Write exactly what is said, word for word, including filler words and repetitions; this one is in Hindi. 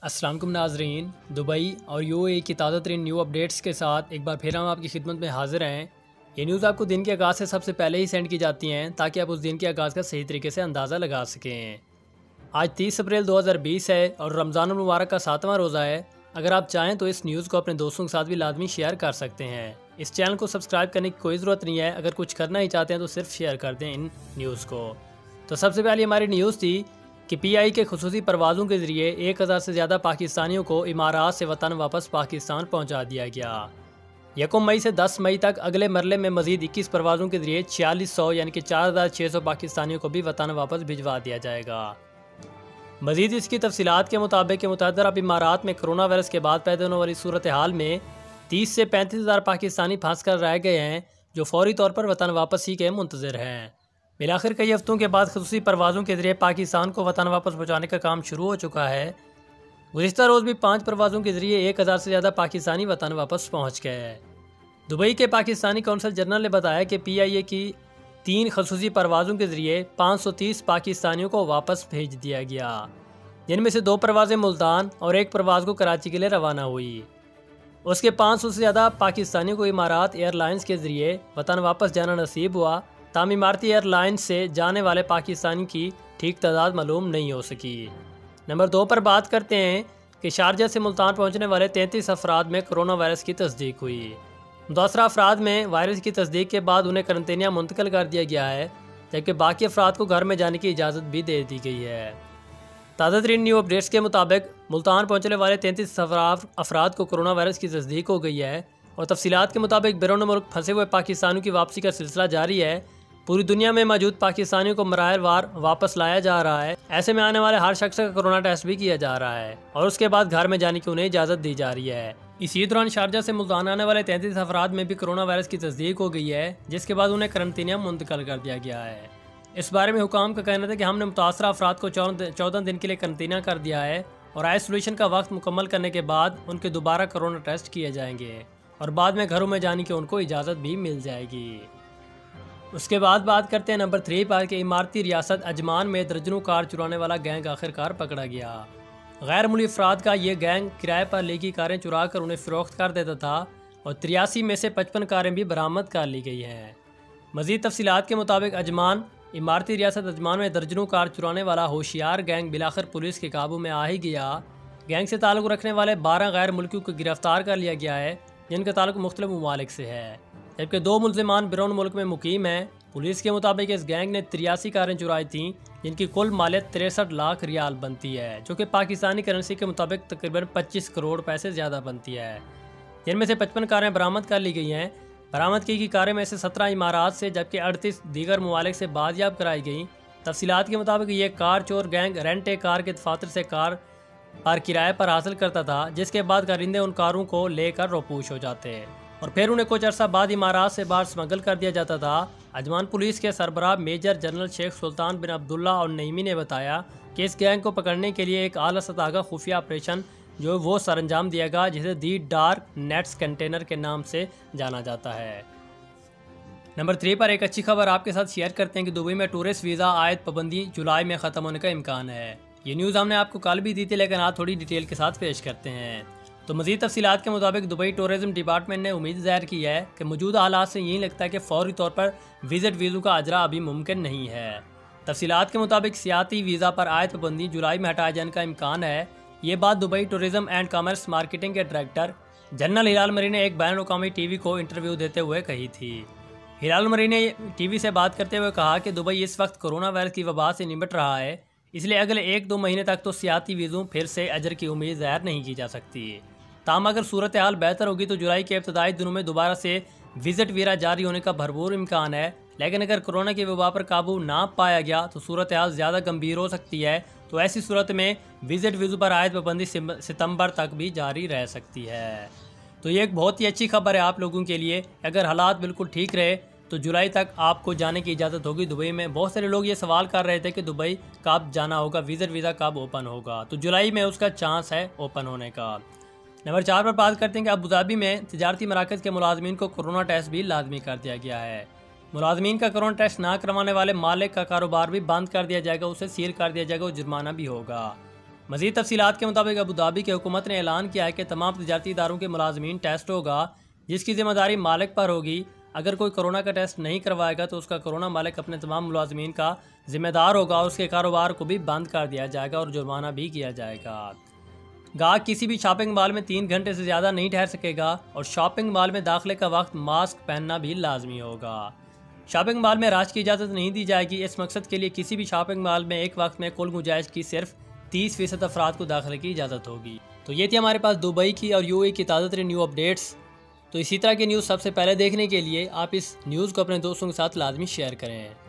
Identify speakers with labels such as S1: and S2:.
S1: अस्सलाम वालेकुम नाज़रीन। दुबई और यूएई की ताज़ा तरीन न्यू अपडेट्स के साथ एक बार फिर हम आपकी खिदमत में हाजिर हैं। ये न्यूज़ आपको दिन के आगाज़ से सबसे पहले ही सेंड की जाती हैं ताकि आप उस दिन के आगाज़ का सही तरीके से अंदाज़ा लगा सकें। आज तीस अप्रैल दो हज़ार बीस है और रमज़ान मुबारक का सातवां रोज़ा है। अगर आप चाहें तो इस न्यूज़ को अपने दोस्तों के साथ भी लाजमी शेयर कर सकते हैं। इस चैनल को सब्सक्राइब करने की कोई ज़रूरत नहीं है। अगर कुछ करना ही चाहते हैं तो सिर्फ शेयर कर दें इन न्यूज़ को। तो सबसे पहले हमारी न्यूज़ थी कि पीआई के खुसूसी परवाज़ों के ज़रिए एक हज़ार से ज़्यादा पाकिस्तानियों को इमारात से वतन वापस पाकिस्तान पहुंचा दिया गया। यकम मई से दस मई तक अगले मरले में मज़ीद इक्कीस परवाज़ों के ज़रिए छियालीस सौ यानी कि चार हज़ार छः सौ पाकिस्तानियों को भी वतन वापस भिजवा दिया जाएगा। मज़ीद इसकी तफसीलात के मुताबिक मुतअद्दिद अरब इमारात में कोरोना वायरस के बाद पैदा होने वाली सूरत हाल में तीस से पैंतीस हज़ार पाकिस्तानी फंस कर रह गए हैं जो फौरी तौर पर वतन वापसी के मुंतज़िर हैं। बिलाखिर कई हफ्तों के बाद खुसूसी परवाज़ों के ज़रिए पाकिस्तान को वतन वापस पहुँचाने का काम शुरू हो चुका है। गुज़िश्ता रोज़ भी पाँच परवाज़ों के ज़रिए एक हज़ार से ज़्यादा पाकिस्तानी वतन वापस पहुँच गए हैं। दुबई के पाकिस्तानी कौंसल जनरल ने बताया कि पी आई ए की तीन खुसूसी परवाज़ों के ज़रिए पाँच सौ तीस पाकिस्तानियों को वापस भेज दिया गया, जिनमें से दो परवाज़ें मुल्तान और एक परवाज़ को कराची के लिए रवाना हुई। उसके पाँच सौ से ज़्यादा पाकिस्तानियों को इमारात एयरलाइंस के ज़रिए वतन वापस जाना नसीब हुआ। ताम इमारती एयरलाइंस से जाने वाले पाकिस्तानी की ठीक तादाद मालूम नहीं हो सकी। नंबर दो पर बात करते हैं कि शारजा से मुल्तान पहुंचने वाले तैंतीस अफराद में कोरोना वायरस की तस्दीक हुई। मुतासरा अफराद में वायरस की तस्दीक के बाद उन्हें करंतनिया मुंतकिल कर दिया गया है, जबकि बाकी अफराद को घर में जाने की इजाज़त भी दे दी गई है। ताज़ा तरीन न्यू अपडेट्स के मुताबिक मुल्तान पहुँचने वाले तैंतीस अफराद को कोरोना वायरस की तस्दीक हो गई है और तफसीलात के मुताबिक बैरून मुल्क फंसे हुए पाकिस्तानियों की वापसी का सिलसिला जारी है। पूरी दुनिया में मौजूद पाकिस्तानियों को मराहल वार वापस लाया जा रहा है। ऐसे में आने वाले हर शख्स का कोरोना टेस्ट भी किया जा रहा है और उसके बाद घर में जाने की उन्हें इजाज़त दी जा रही है। इसी दौरान शारजा से मुल्तान आने वाले तैंतीस अफराद में भी कोरोना वायरस की तस्दीक हो गई है, जिसके बाद उन्हें करंतनिया मुंतकिल कर दिया गया है। इस बारे में हुकाम का कहना था कि हमने मुतासरा अफराद को चौदह दिन के लिए करंतनिया कर दिया है और आइसोलेशन का वक्त मुकम्मल करने के बाद उनके दोबारा कोरोना टेस्ट किए जाएंगे और बाद में घरों में जाने की उनको इजाज़त भी मिल जाएगी। उसके बाद बात करते हैं नंबर थ्री पर कि इमारती रियासत अजमान में दर्जनों कार चुराने वाला गैंग आखिरकार पकड़ा गया। गैर मुल्की अफराद का ये गैंग किराए पर ली गई कारें चुरा कर उन्हें फ़रोख्त कर देता था और तिरासी में से पचपन कारें भी बरामद कर ली गई हैं। मज़ीद तफसीलात के मुताबिक अजमान इमारती रियासत अजमान में दर्जनों कार चुराने वाला होशियार गैंग बिलाखिर पुलिस के काबू में आ ही गया। गैंग से ताल्लुक़ रखने वाले बारह गैर मुल्कियों को गिरफ्तार कर लिया गया है, जिनका ताल्लुक़ मुख्तलिफ ममालिक से है, जबकि दो मुल्ज़िमान बैरून मुल्क में मुकीम हैं। पुलिस के मुताबिक इस गैंग ने तिरासी कारें चुराई थीं, जिनकी कुल मालियत तिरसठ लाख रियाल बनती है, जो कि पाकिस्तानी करेंसी के मुताबिक तकरीबन पच्चीस करोड़ पैसे ज़्यादा बनती है। जिनमें से पचपन कारें बरामद कर ली गई हैं। बरामद की गई कारें में से सत्रह इमारात से जबकि अड़तीस दीगर ममालिक से बाजियाब कराई गई। तफसीलात के मुताबिक ये कार चोर गैंग रेंट ए कार के दफातर से कार पर किराए पर हासिल करता था, जिसके बाद कारिंदे उन कारों को लेकर रोपूश हो जाते हैं और फिर उन्हें कुछ अर्सा बाद इमारात से बाहर स्मगल कर दिया जाता था। अजमान पुलिस के सरबराह major general Sheikh Sultan bin Abdullah और नईमी ने बताया कि इस गैंग को पकड़ने के लिए एक आला सतह का खुफिया ऑपरेशन जो वो सर अंजाम दिया गया, जिसे दी डार्क नेट्स कंटेनर के नाम से जाना जाता है। नंबर थ्री पर एक अच्छी खबर आपके साथ शेयर करते हैं कि दुबई में टूरिस्ट वीज़ा आयद पाबंदी जुलाई में ख़त्म होने का इम्कान है। ये न्यूज़ हमने आपको कल भी दी थी, लेकिन आज थोड़ी डिटेल के साथ पेश करते हैं। तो मज़ीद तफसीलात के मुताबिक दुबई टूरिज़म डिपार्टमेंट ने उम्मीद ज़ाहिर की है कि मौजूदा हालात से यही लगता है कि फ़ौरी तौर पर विज़िट वीज़ों का अजरा अभी मुमकिन नहीं है। तफसीलात के मुताबिक सियाती वीज़ा पर आयद पाबंदी जुलाई में हटाए जाने का इम्कान है। ये बात Dubai tourism and commerce marketing के डायरेक्टर जनरल हिलाल मरी ने एक बैन अवी टी वी को इंटरव्यू देते हुए कही थी। हिलाल मरी ने टी वी से बात करते हुए कहा कि दुबई इस वक्त कोरोना वायरस की वबा से निपट रहा है, इसलिए अगले एक दो महीने तक तो सियाती वीज़ों फिर से अजर की उम्मीद ज़ाहिर नहीं की जा सकती। ताम अगर सूरत हाल बेहतर होगी तो जुलाई के इब्तदाई दिनों में दोबारा से विज़िट वीज़ा जारी होने का भरपूर इम्कान है, लेकिन अगर कोरोना की वबा पर काबू ना पाया गया तो सूरत हाल ज़्यादा गंभीर हो सकती है। तो ऐसी सूरत में विज़िट वीज़ों पर आयद पाबंदी सितंबर तक भी जारी रह सकती है। तो ये एक बहुत ही अच्छी खबर है आप लोगों के लिए। अगर हालात बिल्कुल ठीक रहे तो जुलाई तक आपको जाने की इजाज़त होगी दुबई में। बहुत सारे लोग ये सवाल कर रहे थे कि दुबई कब जाना होगा, विज़िट वीज़ा कब ओपन होगा, तो जुलाई में उसका चांस है ओपन होने का। नंबर चार पर बात करते हैं कि अबू धाबी में तिजारती मराकज़ के मुलाजमीन को कोरोना टेस्ट भी लाजमी कर दिया गया है। मुलाजमीन का कोरोना टेस्ट ना करवाने वाले मालिक का कारोबार भी बंद कर दिया जाएगा, उसे सील कर दिया जाएगा और जुर्माना भी होगा। मज़ीद तफसीलात के मुताबिक अबू धाबी की हुकूमत ने ऐलान किया है कि तमाम तजारती इदारों के मुलाजमीन टेस्ट होगा, जिसकी ज़िम्मेदारी मालिक पर होगी। अगर कोई कोरोना का टेस्ट नहीं करवाएगा तो उसका कोरोना मालिक अपने तमाम मुलाजमीन का ज़िम्मेदार होगा और उसके कारोबार को भी बंद कर दिया जाएगा और जुर्माना भी किया जाएगा। गाहक किसी भी शॉपिंग मॉल में तीन घंटे से ज़्यादा नहीं ठहर सकेगा और शॉपिंग मॉल में दाखिले का वक्त मास्क पहनना भी लाजमी होगा। शॉपिंग मॉल में राश की इजाज़त नहीं दी जाएगी। इस मकसद के लिए किसी भी शॉपिंग मॉल में एक वक्त में कुल गुंजाइश की सिर्फ तीस फीसद अफराद को दाखिले की इजाज़त होगी। तो ये थी हमारे पास दुबई की और यूएई की ताज़ा तरीन न्यू अपडेट्स। तो इसी तरह की न्यूज़ सबसे पहले देखने के लिए आप इस न्यूज़ को अपने दोस्तों के साथ लाजमी शेयर करें।